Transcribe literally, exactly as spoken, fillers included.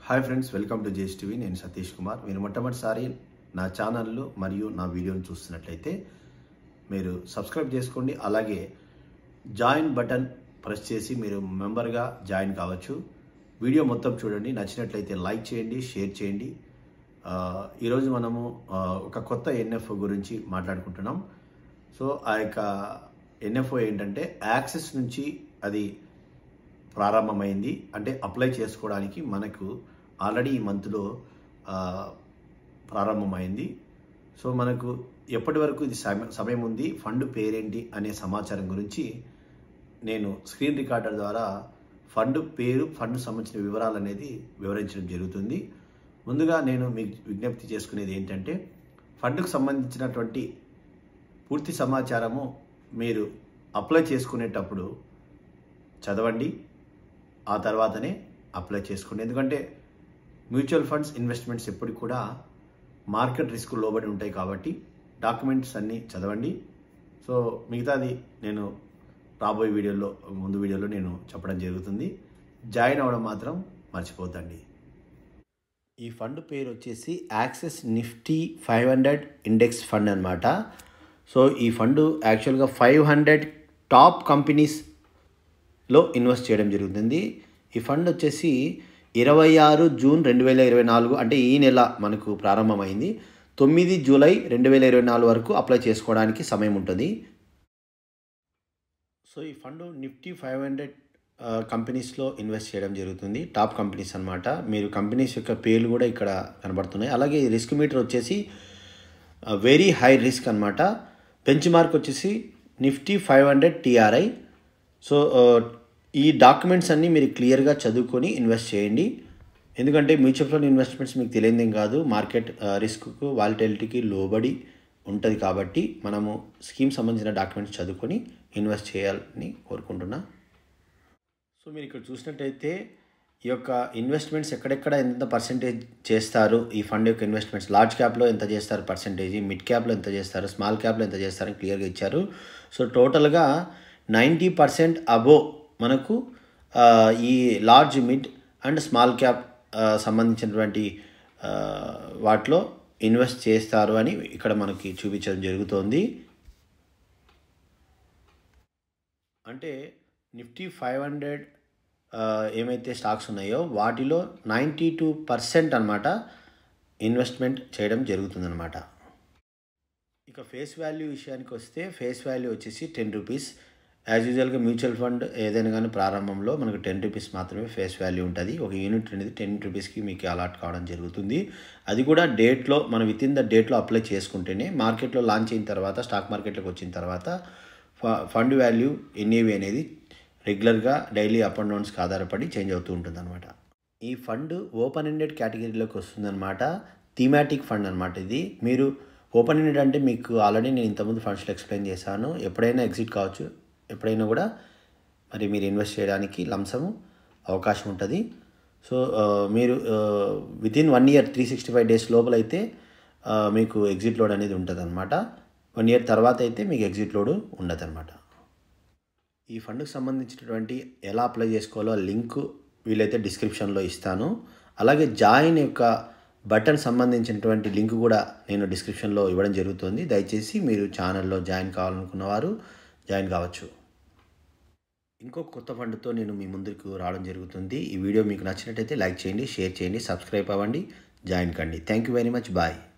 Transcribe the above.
Hi friends, welcome to JS TV. నేను సతీష్ కుమార్. మీరు మొట్టమొదటిసారి నా ఛానల్లో మరియు నా వీడియోని చూస్తున్నట్లయితే మీరు సబ్స్క్రైబ్ చేసుకోండి. అలాగే జాయిన్ బటన్ ప్రెస్ చేసి మీరు మెంబర్గా జాయిన్ కావచ్చు. వీడియో మొత్తం చూడండి, నచ్చినట్లయితే లైక్ చేయండి, షేర్ చేయండి. ఈరోజు మనము ఒక కొత్త ఎన్ఎఫ్ఓ గురించి మాట్లాడుకుంటున్నాం. సో ఆ యొక్క ఎన్ఎఫ్ఓ ఏంటంటే యాక్సెస్ నుంచి అది ప్రారంభమైంది. అంటే అప్లై చేసుకోవడానికి మనకు ఆల్రెడీ ఈ మంత్లో ప్రారంభమైంది. సో మనకు ఎప్పటి వరకు ఇది సమయం ఉంది, ఫండ్ పేరేంటి అనే సమాచారం గురించి నేను స్క్రీన్ రికార్డర్ ద్వారా ఫండ్ పేరు, ఫండ్ సంబంధించిన వివరాలు అనేది వివరించడం జరుగుతుంది. ముందుగా నేను మీకు విజ్ఞప్తి చేసుకునేది ఏంటంటే ఫండ్కు సంబంధించినటువంటి పూర్తి సమాచారము మీరు అప్లై చేసుకునేటప్పుడు చదవండి, ఆ తర్వాతనే అప్లై చేసుకోండి. ఎందుకంటే మ్యూచువల్ ఫండ్స్ ఇన్వెస్ట్మెంట్స్ ఎప్పటికి కూడా మార్కెట్ రిస్క్ లోబడి ఉంటాయి కాబట్టి డాక్యుమెంట్స్ అన్నీ చదవండి. సో మిగతాది నేను రాబోయే వీడియోలో ముందు వీడియోలో నేను చెప్పడం జరుగుతుంది. జాయిన్ అవ్వడం మాత్రం మర్చిపోద్దండి. ఈ ఫండ్ పేరు వచ్చేసి Axis Nifty five hundred index fund అనమాట. సో ఈ ఫండ్ యాక్చువల్గా ఫైవ్ హండ్రెడ్ టాప్ కంపెనీస్లో ఇన్వెస్ట్ చేయడం జరుగుతుంది. ఈ ఫండ్ వచ్చేసి ఇరవై ఆరు జూన్ రెండు వేల ఇరవై నాలుగు అంటే ఈ నెల మనకు ప్రారంభమైంది. తొమ్మిది జూలై రెండు వేల ఇరవై నాలుగు వరకు అప్లై చేసుకోవడానికి సమయం ఉంటుంది. సో ఈ ఫండ్ నిఫ్టీ ఫైవ్ హండ్రెడ్ కంపెనీస్లో ఇన్వెస్ట్ చేయడం జరుగుతుంది. టాప్ కంపెనీస్ అనమాట. మీరు కంపెనీస్ యొక్క పేర్లు కూడా ఇక్కడ కనబడుతున్నాయి. అలాగే రిస్క్ మీటర్ వచ్చేసి వెరీ హై రిస్క్ అనమాట. బెంచ్ మార్క్ వచ్చేసి Nifty five hundred TRI. So ఈ డాక్యుమెంట్స్ అన్నీ మీరు క్లియర్గా చదువుకొని ఇన్వెస్ట్ చేయండి. ఎందుకంటే మ్యూచువల్ ఫండ్ ఇన్వెస్ట్మెంట్స్ మీకు తెలియదేం కాదు, మార్కెట్ రిస్క్కు వాలటిలిటీకి లోబడి ఉంటుంది. కాబట్టి మనము స్కీమ్ సంబంధించిన డాక్యుమెంట్స్ చదువుకొని ఇన్వెస్ట్ చేయాలని కోరుకుంటున్నా. సో మీరు ఇక్కడ చూసినట్టయితే ఈ యొక్క ఇన్వెస్ట్మెంట్స్ ఎక్కడెక్కడ ఎంత పర్సెంటేజ్ చేస్తారు, ఈ ఫండ్ యొక్క ఇన్వెస్ట్మెంట్స్ లార్జ్ క్యాప్లో ఎంత చేస్తారు పర్సెంటేజ్, మిడ్ క్యాప్లో ఎంత చేస్తారు, స్మాల్ క్యాప్లో ఎంత చేస్తారని క్లియర్గా ఇచ్చారు. సో టోటల్గా నైంటీ పర్సెంట్ అబో మనకు ఈ large, mid and small cap సంబంధించినటువంటి వాటిలో ఇన్వెస్ట్ చేస్తారు అని ఇక్కడ మనకి చూపించడం జరుగుతోంది. అంటే నిఫ్టీ ఫైవ్ హండ్రెడ్ ఏమైతే స్టాక్స్ ఉన్నాయో వాటిలో నైంటీ టూ పర్సెంట్ అనమాట ఇన్వెస్ట్మెంట్ చేయడం జరుగుతుందన్నమాట. ఇక ఫేస్ వాల్యూ విషయానికి వస్తే ఫేస్ వాల్యూ వచ్చేసి టెన్ రూపీస్. యాజ్ యూజువల్గా మ్యూచువల్ ఫండ్ ఏదైనా కానీ ప్రారంభంలో మనకు టెన్ రూపీస్ మాత్రమే ఫేస్ వాల్యూ ఉంటుంది. ఒక యూనిట్ అనేది టెన్ రూపీస్కి మీకు అలాట్ కావడం జరుగుతుంది. అది కూడా డేట్లో మనం విత్ ఇన్ ద డేట్లో అప్లై చేసుకుంటేనే మార్కెట్లో లాంచ్ అయిన తర్వాత, స్టాక్ మార్కెట్లోకి వచ్చిన తర్వాత ఫండ్ వాల్యూ ఎన్ఏవి అనేది రెగ్యులర్గా డైలీ అప్ అండ్ డౌన్స్కి ఆధారపడి చేంజ్ అవుతూ ఉంటుంది అనమాట. ఈ ఫండ్ ఓపెన్ ఎండెడ్ కేటగిరీలోకి వస్తుందన్నమాట. థీమాటిక్ ఫండ్ అనమాట. ఇది మీరు ఓపెన్ ఎండెడ్ అంటే మీకు ఆల్రెడీ నేను ఇంతకుముందు ఫండ్స్లో ఎక్స్ప్లెయిన్ చేశాను. ఎప్పుడైనా ఎగ్జిట్ కావచ్చు, ఎప్పుడైనా కూడా మరి మీరు ఇన్వెస్ట్ చేయడానికి లంసము అవకాశం ఉంటుంది. సో మీరు within one year three sixty five days లోపల అయితే మీకు ఎగ్జిట్ లోడ్ అనేది ఉంటుంది అనమాట. వన్ ఇయర్ తర్వాత అయితే మీకు ఎగ్జిట్ లోడ్ ఉండదు అనమాట. ఈ ఫండ్కి సంబంధించినటువంటి ఎలా అప్లై చేసుకోవాలో లింక్ వీలైతే డిస్క్రిప్షన్లో ఇస్తాను. అలాగే జాయిన్ యొక్క బటన్ సంబంధించినటువంటి లింక్ కూడా నేను డిస్క్రిప్షన్లో ఇవ్వడం జరుగుతుంది. దయచేసి మీరు ఛానల్లో జాయిన్ కావాలనుకున్న వారు జాయిన్ కావచ్చు. ఇంకో కొత్త ఫండ్తో నేను మీ ముందుకు రావడం జరుగుతుంది. ఈ వీడియో మీకు నచ్చినట్టయితే లైక్ చేయండి, షేర్ చేయండి, సబ్స్క్రైబ్ అవ్వండి, జాయిన్ కండి. Thank you very much. Bye.